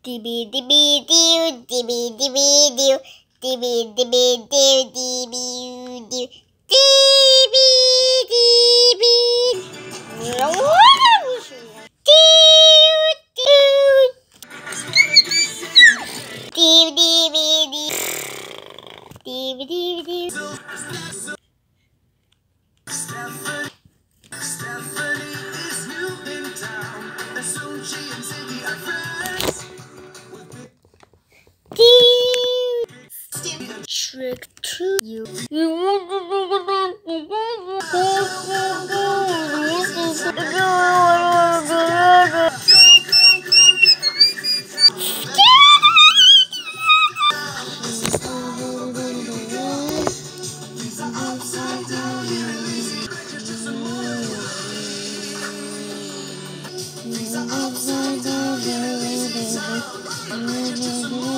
Dibby dibby doo, dibby dibby doo, dibby dibby doo, dibby doo, dibby dibby doo, dibby dibby dibby dibby doo. Stephanie is new in town, and soon she and Ziggy are friends. Trick to you. Upside down,